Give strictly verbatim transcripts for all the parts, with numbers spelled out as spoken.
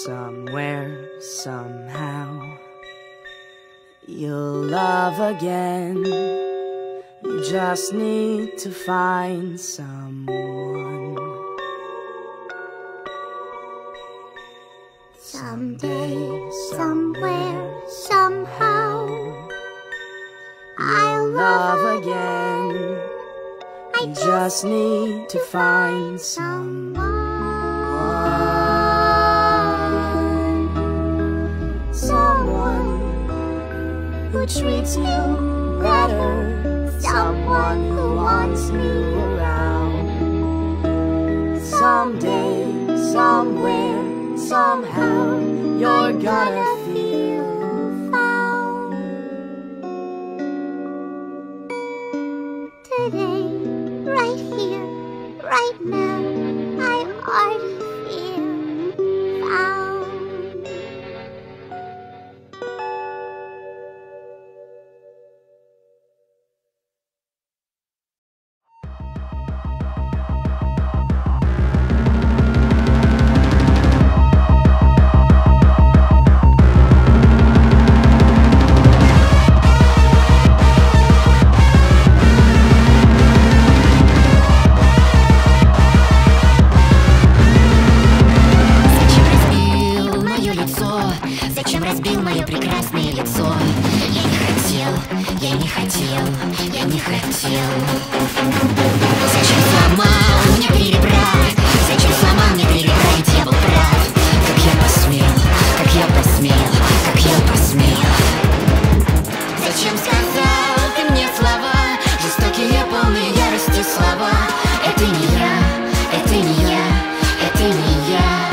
Somewhere, somehow, you'll love again. You just need to find someone. Someday, somewhere, somehow, I'll love again. I just need to find someone. Someone who treats you better. Someone who wants you around. Someday, somewhere, somehow, you're gonna feel found. Today, right here, right now, I already feel found. Зачем разбил мое прекрасное лицо? Я не хотел, я не хотел, я не хотел. Зачем сломал мне три ребра? Зачем сломал мне три ребра? Ведь я был прав. Как я посмел, как я посмел, как я посмел. Зачем сказал ты мне слова? Жестокие, полные ярости слова. Это не я, это не я, это не я.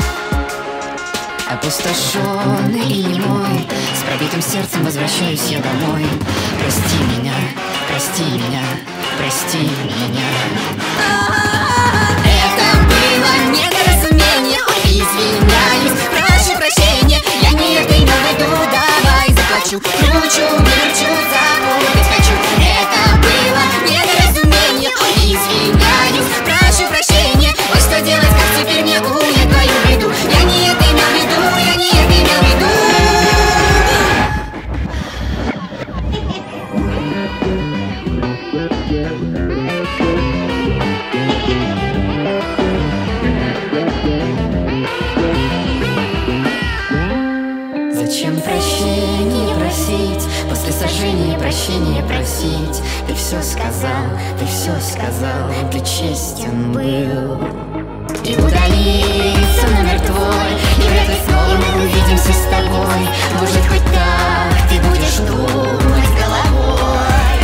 Опустошенный и немой, с пробитым сердцем возвращаюсь я домой. Прости меня, прости меня, прости меня. Это было недоразумение. Ой, извиняюсь, прошу прощения. Я не это имел в виду, давай заплачу. Кручу, верчу, забудь хочу. Это было недоразумение. Ой, извиняюсь, прошу прощения. Ой, что делать, как теперь мне унять твою беду? Я не это имел в виду. Зачем прощения просить, после сожжения прощения просить? Ты все сказал, ты все сказал, ты честен был. И удалится номер твой, и вряд ли снова мы увидимся с тобой. Может, хоть так ты будешь думать головой.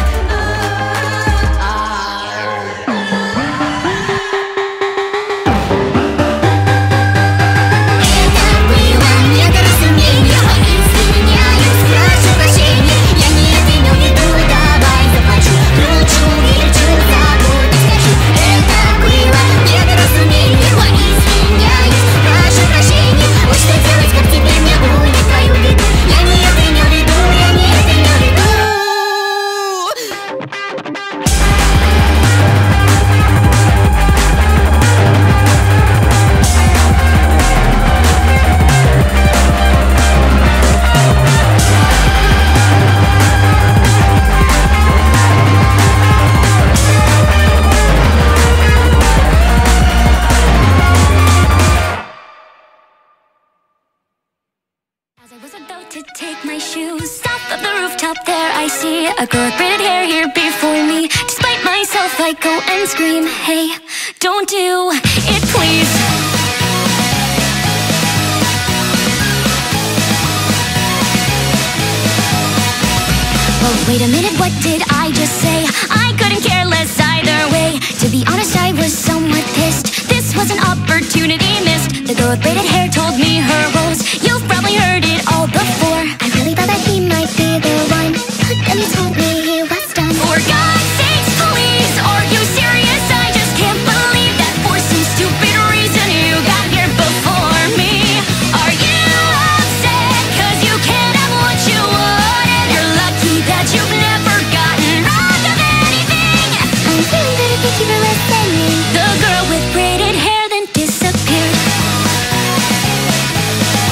A girl with braided hair here before me. Despite myself, I go and scream, hey, don't do it, please. Well, wait a minute, what did I just say? I couldn't care less either way. To be honest, I was somewhat pissed. This was an opportunity missed. The girl with braided hair told me her woes. You've probably heard it all before. I really thought that he might be the one, but then he told me he was done. For God's sakes, please, are you serious? I just can't believe that for some stupid reason you got here before me. Are you upset cause you can't have what you wanted? You're lucky that you've never gotten robbed of anything. I'm feeling better, thank you for listening. The girl with braided hair then disappeared.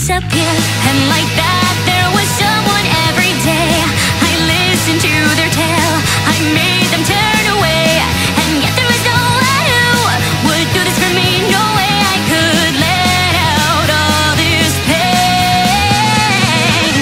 disappear. And like that there was someone every day. I listened to their tale, I made them turn away. And yet there was no one who would do this for me. No way I could let out all this pain.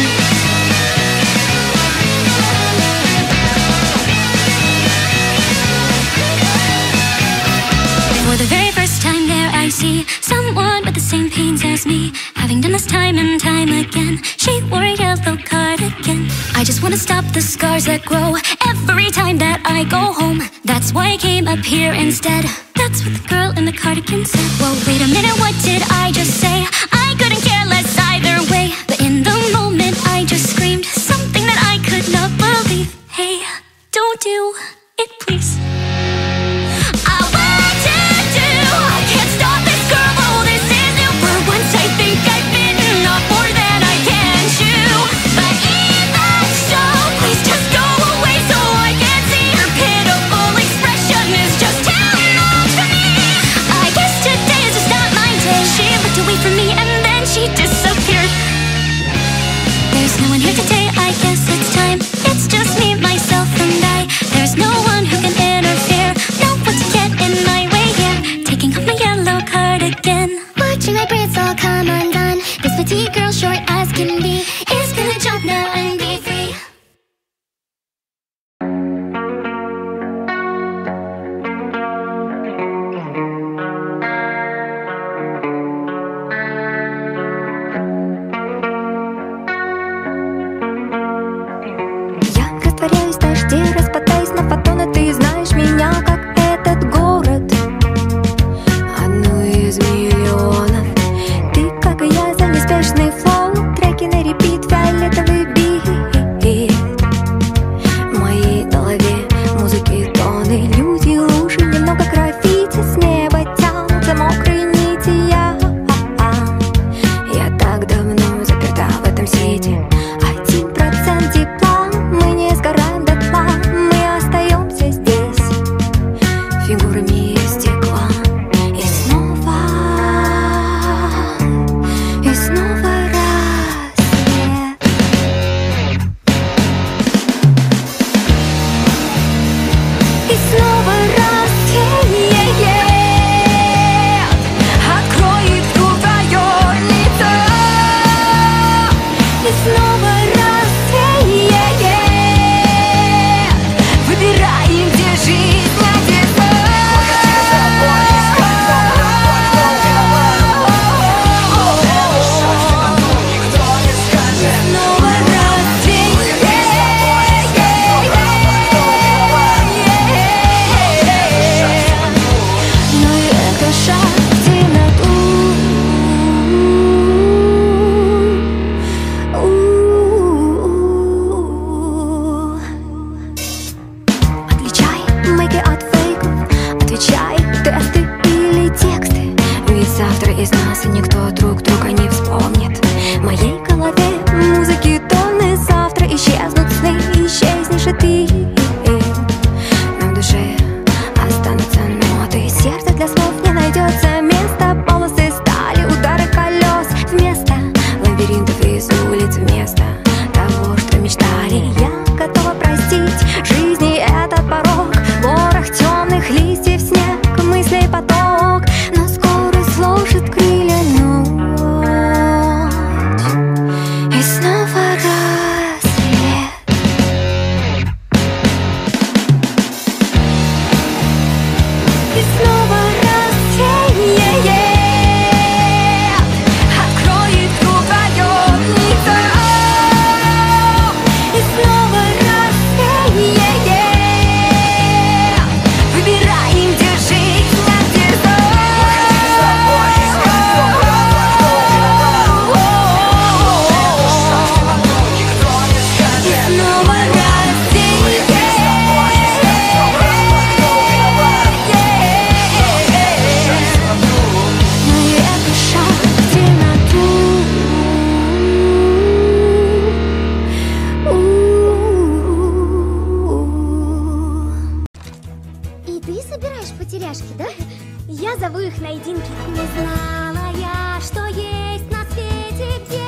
For the very first time there I see someone with the same pains as me, having done this time and time again. She wore a yellow cardigan. I just wanna stop the scars that grow every time that I go home. That's why I came up here instead. That's what the girl in the cardigan said. Well, wait a minute, what did I just say? I couldn't care less either way. But in the moment I just screamed something that I could not believe. Hey, don't do it, please. I want to do, I can't stop this girl, oh this is new. For once I think I've bitten off more than I can chew. But even so, please just go away so I can see your pitiful expression is just too much for me. I guess today is just not my day. She looked away from me and then she disappeared. There's no one here today, I guess it's time. It's just me, myself and I. There's no one who can interfere, no one to get in my way here. Taking off my yellow cardigan, watching my braids all come undone. This petite girl, short as can be, is gonna jump now and be free. Я растворяюсь в дожде, распадаюсь на фотоны. Ты знаешь меня, как этот город, одну из миллионов. Ты, как и я, за неспешный флоу, треки на репит, фиолетовый бит. В моей голове музыки тоны, люди, лужи, немного граффити. С неба тянутся мокрые нити. Я, я так давно заперта в этом сети. Один процент тепла, мы не сгораем дотла, мы остаемся здесь фигурами из стекла. И снова, и снова рассвет. И снова рассвет откроет вдруг твое лицо. И снова рассвет, выбираем, где жизнь, а где сон. Снова рассвет, но это шаг в темноту. Отличай мейки от фейков, отвечай тесты или тексты. Ведь завтра из нас никто друг друга не вспомнит. В моей голове музыки тонны, завтра исчезнут сны, исчезнешь и ты. Но в душе останутся ноты, сердце для слов не найдется места. Полосы стали, удары колес вместо лабиринтов из улиц, вместо того, что мечтали. Я готова простить жизни этот порог, ворох темных листьев, снег, мыслей поток. Но скоро сложит крылья ночь, и снова рассвет. И снова рассвет откроет вдруг твое лицо. И снова рассвет, выбираем, где жизнь, а где сон. И снова рассвет, но это шаг в темноту. И ты собираешь потеряшки, да? Я зову их найдинки. Не знала я, что есть на свете, где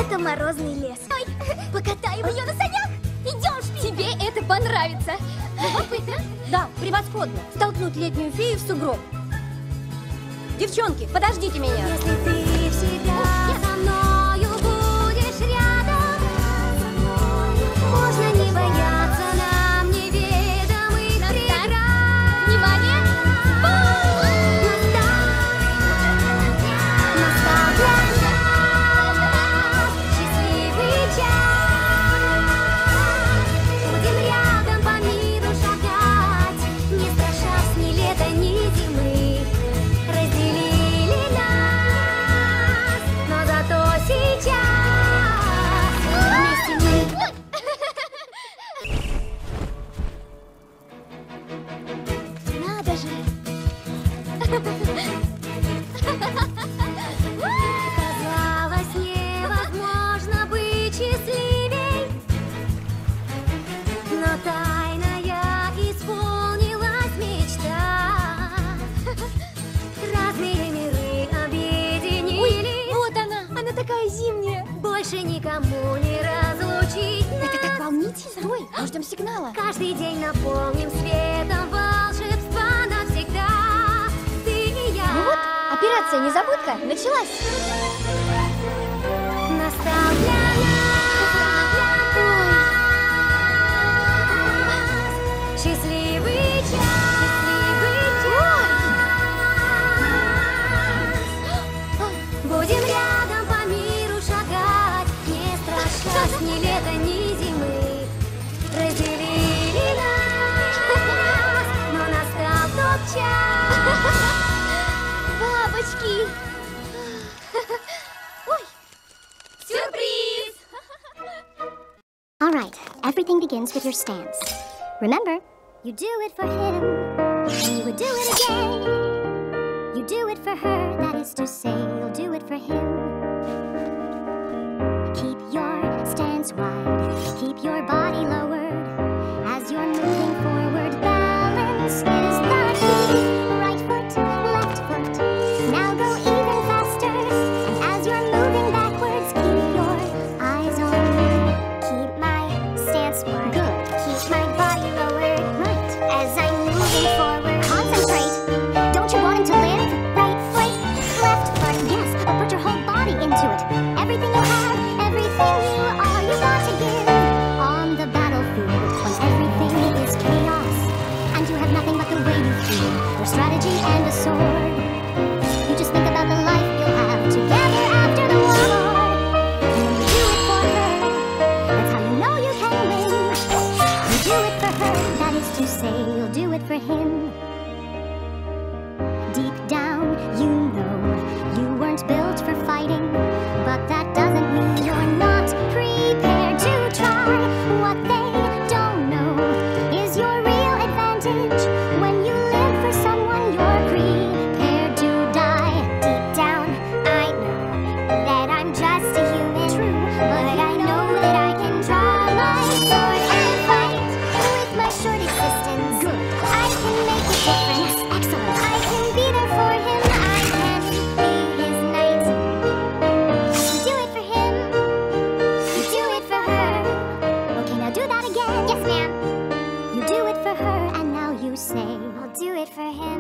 Это морозный лес. Ой, покатаем ее на санях. Идешь, тебе это понравится. Любопытно? Да, превосходно. Столкнуть летнюю фею в сугроб. Девчонки, подождите меня. Если ты всегда со мною будешь рядом, можно не бояться нам неведомых преград. Внимание! Настал для нас счастливый час. Будем рядом по миру шагать, не страшась ни лета, ни зимы. Разделили нас, но зато сейчас вместе мы. Надо же! Казалось, невозможно быть счастливей, но тайная исполнилась мечта. Разные миры объединили. Вот она, она такая зимняя. Больше никому не разлучить нас. Это так волнительно. Стой, мы ждем сигнала. Каждый день наполним светом волшебства навсегда. Ты и я. Ну вот, операция «Незабудка» началась. Настал для нас счастливый час. Будем рядом по миру шагать, не страшась ни лета, ни зимы. Разделили нас, но настал тот час. Бабочки! Ой, сюрприз! All right, everything begins with your stance. Remember, you do it for him, and you would do it again. You do it for her, that is to say, you'll do it for him. Keep your stance wide, keep your body lowered. As you're moving forward, balance is the key. Right foot, left foot, now go even faster. And as you're moving backwards, keep your eyes on me. Keep my stance wide, good. Keep my body lowered, right. As I'm moving forward, concentrate. Don't you want him to live? Right foot, left foot, yes, but put your whole body into it. Everything you have, everything you are, you got to give. On the battlefield, when everything is chaos, and you have nothing but the way you feel, your strategy and a sword. You just think about the life you'll have together after the war. And when you do it for her, that's how you know you can win. You do it for her, that is to say, you'll do it for him. Deep down, you know you weren't built for fighting, but that doesn't mean you're not prepared to try. What they don't know is your real advantage. When you live for someone, you're prepared to die. Deep down, I know that I'm just a human, true, but I know that I can draw my sword and fight with my short existence. Good. I can make a difference. Excellent. I can be there for him. I can be his knight. You do it for him. You do it for her. Okay, now do that again. Yes, ma'am. You do it for her, and now you say, I'll do it for him.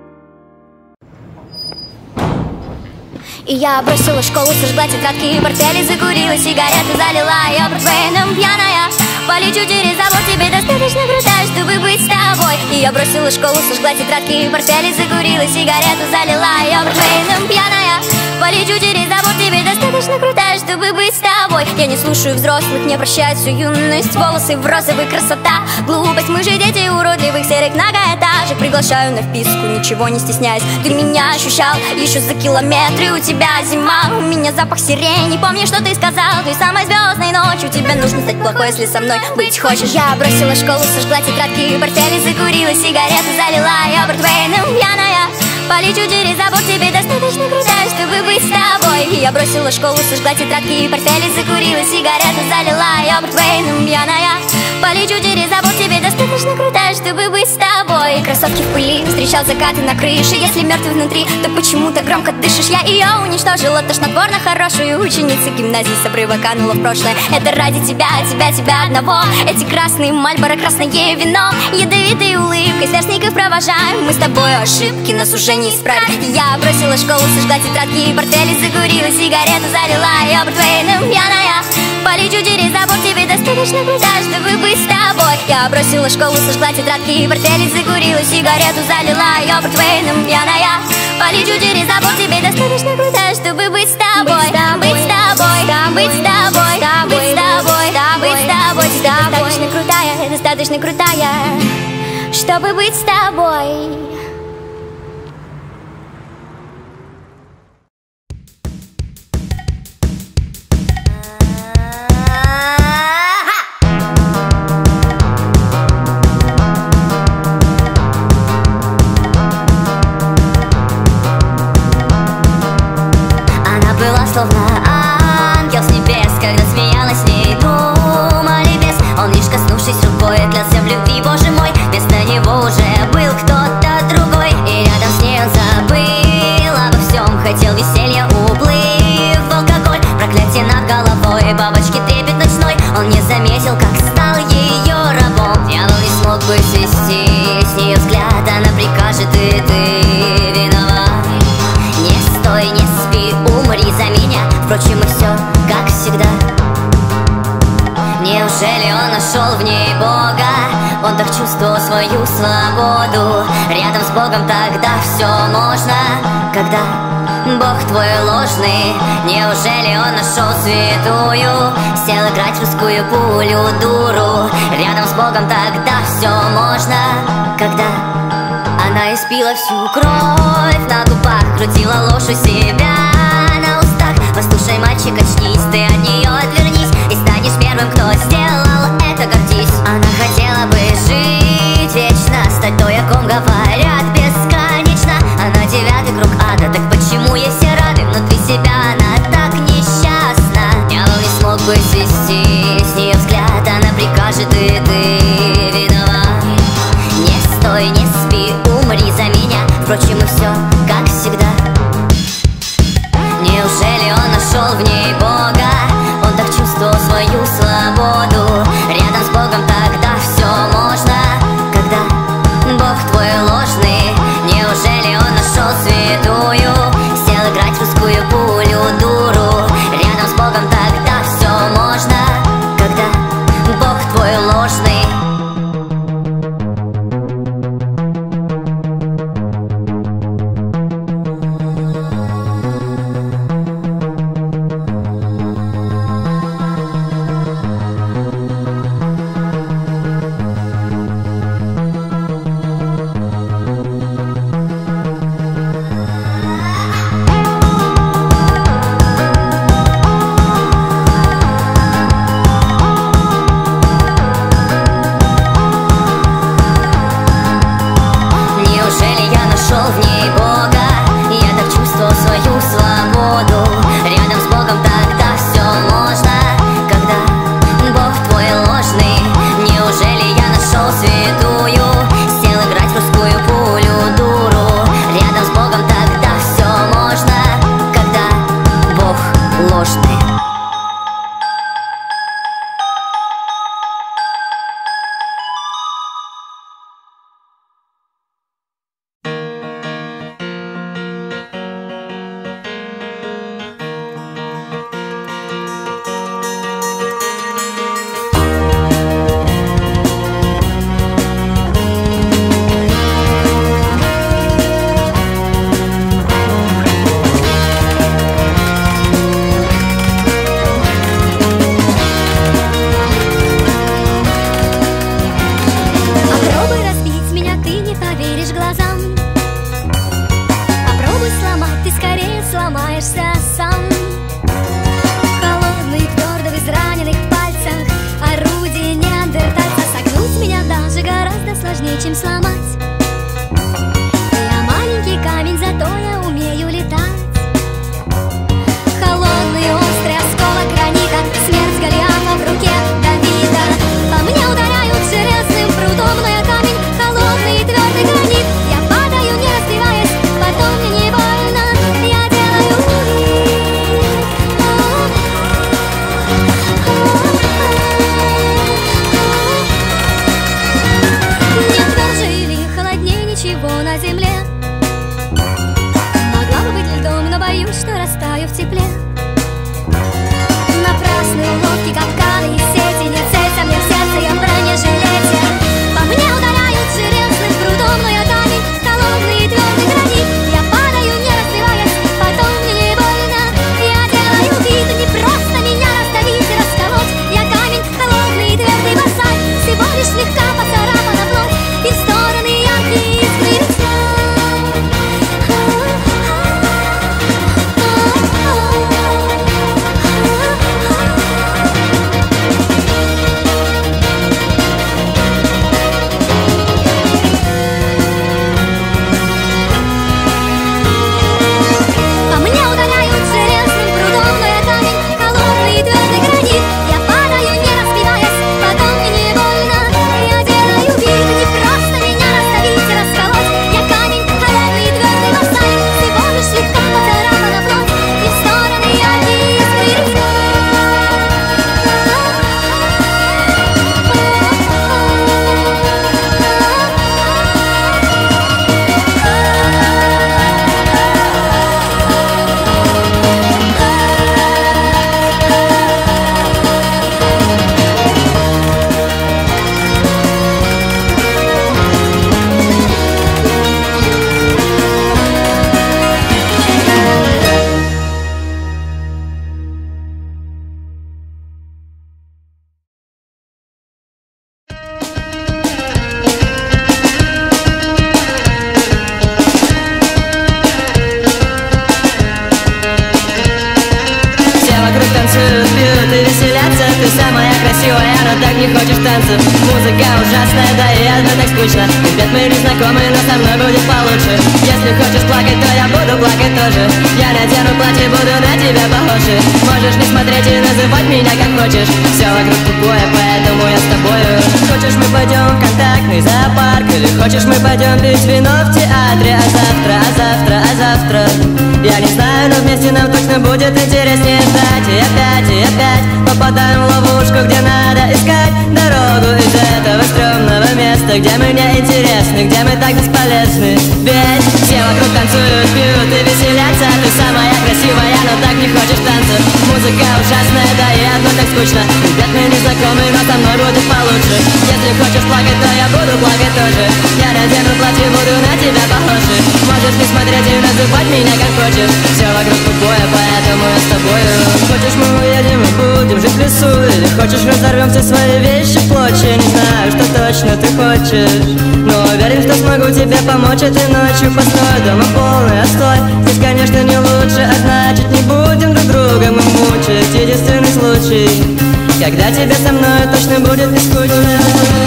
И я бросила школу, сожгла тетрадки и портфели, закурила сигареты, залила ее портвейном пьяная. Полечу через забор, тебе достаточно крутая, чтобы быть с тобой. И я бросила школу, сожгла тетрадки и портфели, закурила сигарету, залила ее портвейном пьяная. Полечу через забор, тебе достаточно крутая, чтобы быть с тобой. Я не слушаю взрослых, не прощают всю юность. Волосы в розовый, красота, глупость. Мы же дети уродливых серых многоэтажек. Приглашаю на вписку, ничего не стесняясь. Ты меня ощущал еще за километры. У тебя зима, у меня запах сирени. Помни, что ты сказал той самой звездной ночью. Тебе нужно стать плохой, если со мной быть хочешь. Я бросила школу, сожгла тетрадки и портфели, закурила сигарету, залила ее портвейном пьяная. полечу через забор, тебе достаточно крутая, чтобы быть с тобой. Я бросила школу, сожгла тетрадки и портфели, закурила сигарету, залила ее портвейном пьяная. Полечу через забор, тебе достаточно крутая, чтобы быть с тобой. Кроссовки в пыли, встречал закаты на крыше. Если мертвый внутри, то почему так громко дышишь? Я ее уничтожила, тошнотворно хорошую ученицу гимназии с обрыва канула в прошлое. Это ради тебя, тебя, тебя одного. Эти красные Мальборо, красное вино, ядовитой улыбкой сверстников провожаем. Мы с тобой ошибки нас уже не исправить. Я бросила школу, сожгла тетрадки и портфели, закурила сигарету, залила ее портвейном пьяная. Полечу через забор, тебе достаточно крутая, чтобы быть с тобой. Я бросила школу, сожгла тетрадки и портфели, закурила сигарету, залила ее портвейном пьяная. Полечу через забор, тебе достаточно крутая, чтобы быть с тобой. Быть с тобой, быть с тобой, быть с тобой, быть с тобой, быть с тобой. Достаточно крутая, достаточно крутая, чтобы быть с тобой. Словно ангел с небес, когда смеялась с ней, думали без. Он лишь коснувшись рукой, клялся в любви, боже мой. Вместо него уже был кто-то другой, и рядом с ней он забыл обо всем. Хотел веселья, уплыв в алкоголь, проклятие над головой, бабочки трепет ночной. Он не заметил, как стал ее рабом. Дьявол не смог бы свести с нее взгляд, она прикажет, и ты виноват. Не стой, не спи, умри за меня. Впрочем, и все, как всегда. Неужели он нашел в ней Бога? Он так чувствовал свою свободу. Рядом с Богом тогда все можно, когда Бог твой ложный. Неужели он нашел святую? Сел играть в русскую пулю дуру. Рядом с Богом тогда все можно, когда она испила всю кровь на губах, крутила ложь у себя на устах. Послушай, мальчик, очнись, ты от нее отвернись, и станешь первым, кто сделал это, гордись. Она хотела бы жить вечно, стать той, о ком говорят бесконечно. Она девятый круг ада, так почему ей все рады? Внутри себя она так несчастна. Дьявол не смог бы свести с нее взгляд, она прикажет, и ты виноват. Не стой, не спи, умри за меня. Впрочем, и все, как всегда. Неужели он нашел в ней Бога? Он так чувствовал свою свободу. Рядом с Богом тогда все можно, когда Бог твой ложный. Неужели он нашел святую? Сел играть в русскую пулю дуру. Рядом с Богом тогда все можно, когда Бог твой ложный. чем сломать. Я маленький камень, хочешь танцев. Музыка ужасная, да и одно так скучно. Ребят, мы не знакомы, но со мной будет получше. Если хочешь плакать, то я буду плакать тоже. Я надену платье, буду на тебя похожи. Можешь не смотреть и называть меня как хочешь. Все вокруг тупое, поэтому я с тобою. Хочешь, мы пойдем в контактный зоопарк, или хочешь, мы пойдем пить вино в театре. А завтра, а завтра, а завтра я не знаю, но вместе нам точно будет интереснее. Опять и опять и опять попадаем в ловушку, где надо искать дорогу из этого стрёмного места, где мы не интересны, где мы так бесполезны. Ведь все вокруг танцуют, пьют и веселятся. Ты самая красивая, но так не хочешь танцев. Музыка ужасная, да и одно так скучно. Ребят, мы не знакомы, но со мной будет получше. Если хочешь плакать, то я буду плакать тоже. Я надену платье, буду на тебя похожи. Можешь не смотреть и называть меня как хочешь. Все вокруг тупое, поэтому я с тобою. Хочешь, мы уедем и будем жить в лесу, или хочешь, разорвем все свои вещи в клочья. Не знаю, что точно ты хочешь, но уверен, что смогу тебе помочь этой ночью. Постой, дома полный отстой. Здесь, конечно, не лучше, а значит, не будем друг друга мы мучить. Единственный случай, когда тебе со мной точно будет не скучно.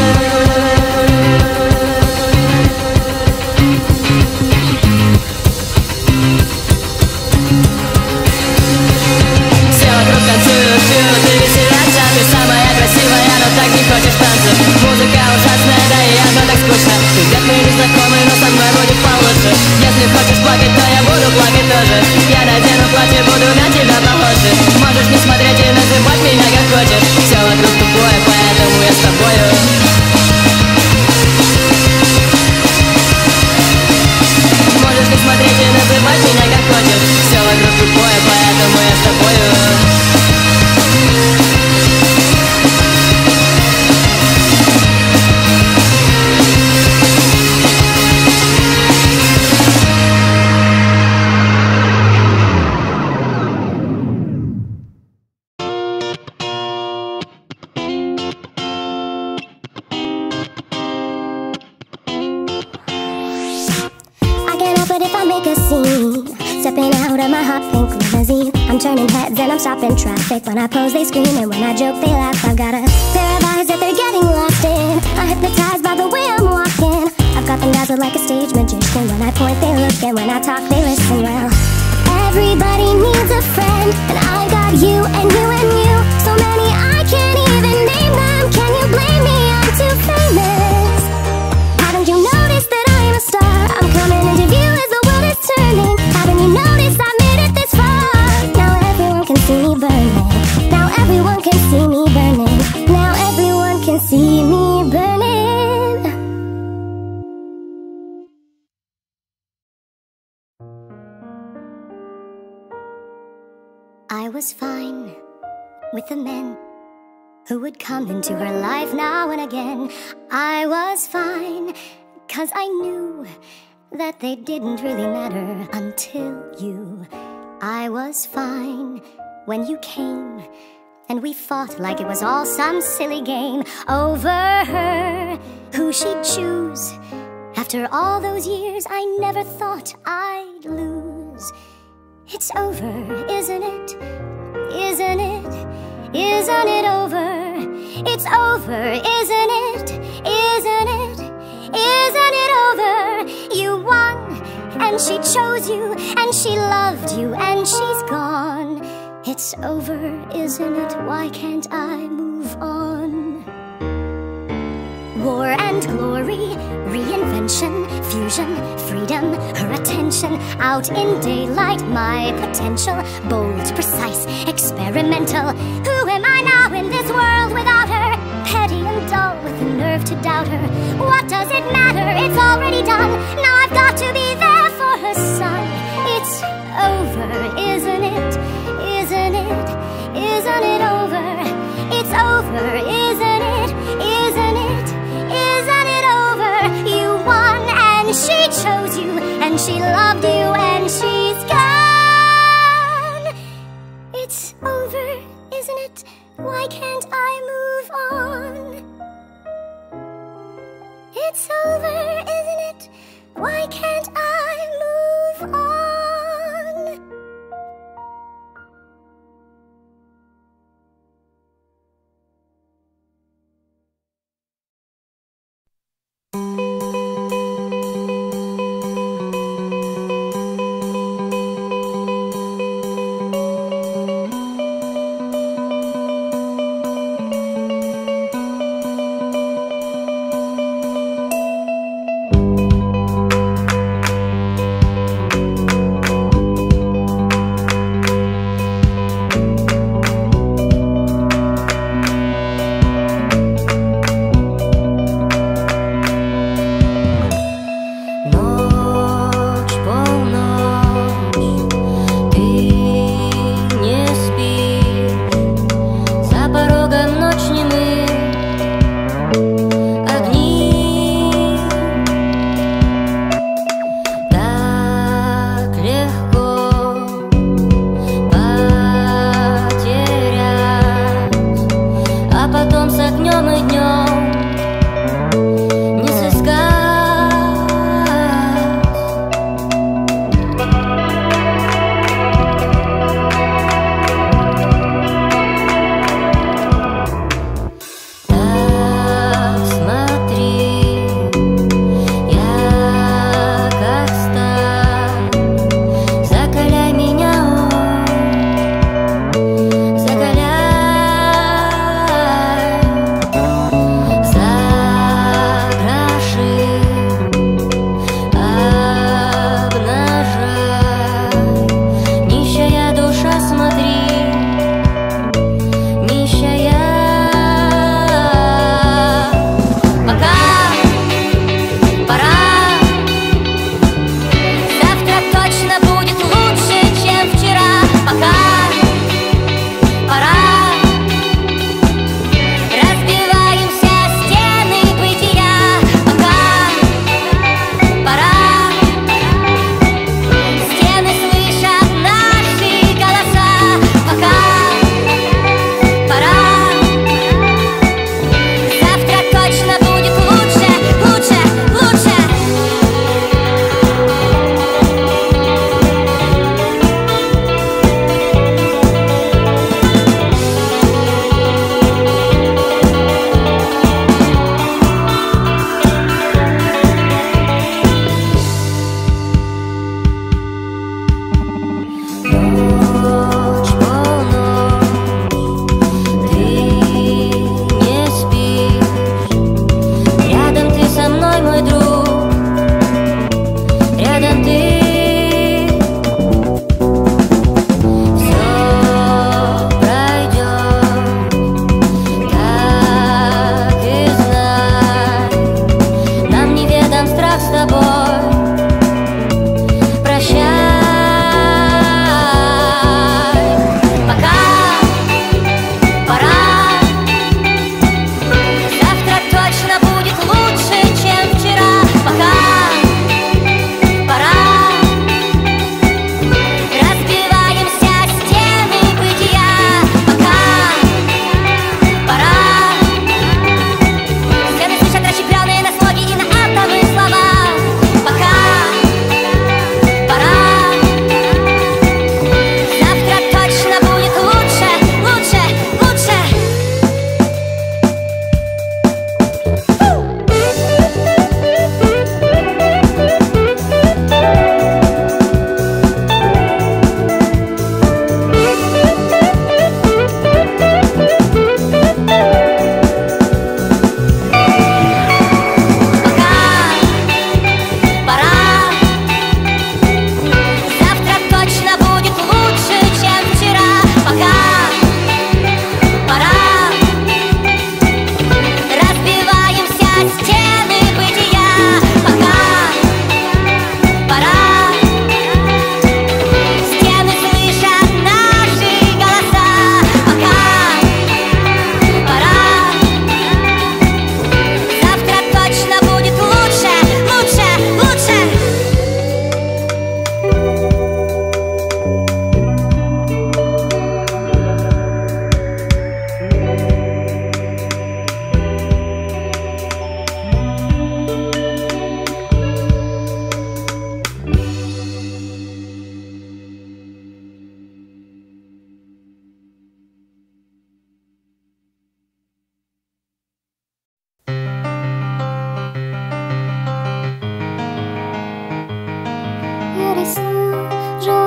Хочешь танцев, музыка ужасная, да и одно так скучно. Ребят, мы не знакомы, но со мной будет получше. Если хочешь плакать, то я буду плакать тоже. Я надену платье, буду на тебя похожи. Можешь не смотреть и называть меня как хочешь. Все вокруг тупое, поэтому я с тобою. Можешь не смотреть и называть меня как хочешь. Все вокруг тупое, поэтому я с тобою. But if I make a scene, stepping out of my hot pink limousine, I'm turning heads and I'm stopping traffic. When I pose they scream and when I joke they laugh. I've got a pair of eyes that they're getting lost in. I'm hypnotized by the way I'm walking. I've got them dazzled like a stage magician. When I point they look and when I talk they listen. Well, everybody needs a friend, and I got you and you and you. So many I can't even name them. Can you blame me? I'm too famous. Haven't you noticed that I'm a star? I'm coming into view as the world is turning. Haven't you noticed I've made it this far? Now everyone can see me burning. Now everyone can see me burning. Now everyone can see me burning. I was fine with the men who would come into her life now and again. I was fine, 'cause I knew that they didn't really matter until you. I was fine when you came, and we fought like it was all some silly game over her, who she'd choose. After all those years, I never thought I'd lose. It's over, isn't it? Isn't it? Isn't it over? It's over, isn't it? Isn't it? Isn't it over? You won, and she chose you, and she loved you, and she's gone. It's over, isn't it? Why can't I move on? War and glory, reinvention, fusion, freedom, her attention. Out in daylight, my potential, bold, precise, experimental. Who am I now in this world without her? Petty and dull with the nerve to doubt her. What does it matter? It's already done. Now I've got to be there for her son. It's over, isn't it? Isn't it? Isn't it over? It's over, isn't it? Isn't it? Isn't it over? You won and she chose you, and she loved you and she's gone. It's over, isn't it? Why can't I move on? It's over, isn't it? Why can't I move on?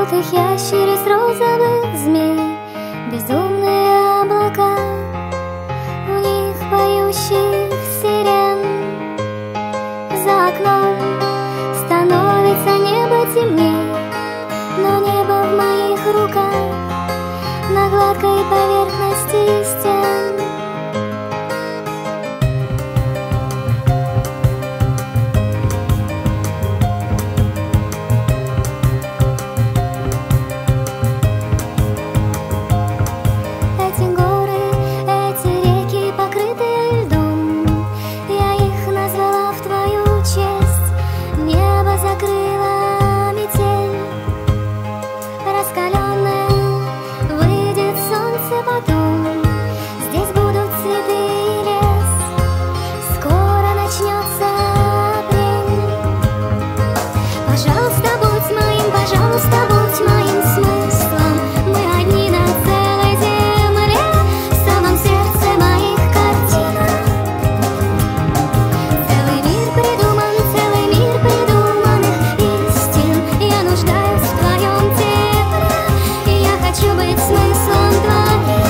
желтых ящериц, розовых змей, безумные облака, в них поющих сирен. За окном становится небо темней, но небо в моих руках, на гладкой поверхности стен. Эти горы, эти реки, покрытые льдом, я их назвала в твою честь. Небо закрыла метель раскаленная, выйдет солнце потом. Здесь будут цветы и лес, скоро начнется апрель. Пожалуйста, будь моим, пожалуйста, будь моим смыслом. Мы одни на целой земле, в самом сердце моих картинок. Целый мир придуман, целый мир придуманных истин. Я нуждаюсь в твоем тепле, я хочу быть смыслом твоим.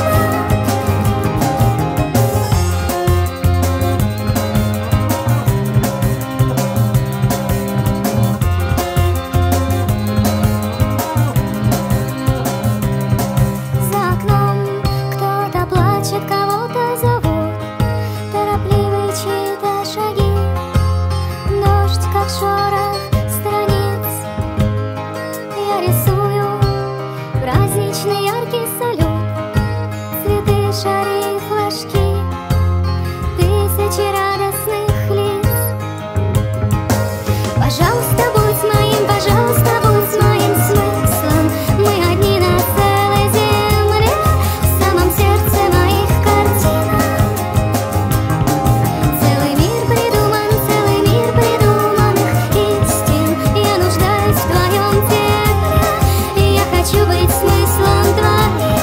За окном кто-то плачет, кого-то зовут, торопливые чьи-то шаги, дождь, как шорох страниц. Я рисую праздничный яркий салют, цветы, шары, флажки, тысячи радостных лиц. Пожалуйста, будь моим, пожалуйста, будь моим смыслом. Мы одни на целой земле, в самом сердце моих картинок. Целый мир придуман, целый мир придуманных истин. Я нуждаюсь в твоем тепле, я хочу быть смыслом твоим.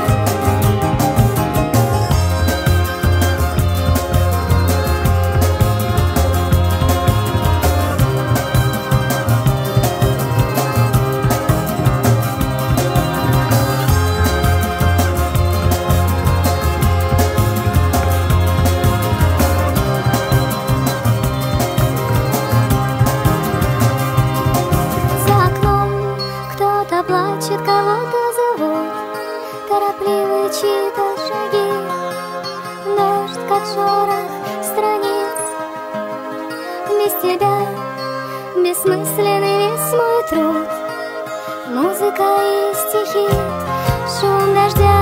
За окном кто-то плачет, кого-то зовут, торопливые чьи-то шаги, дождь, как шорох страниц. Без тебя бессмысленный весь мой труд, музыка и стихи, шум дождя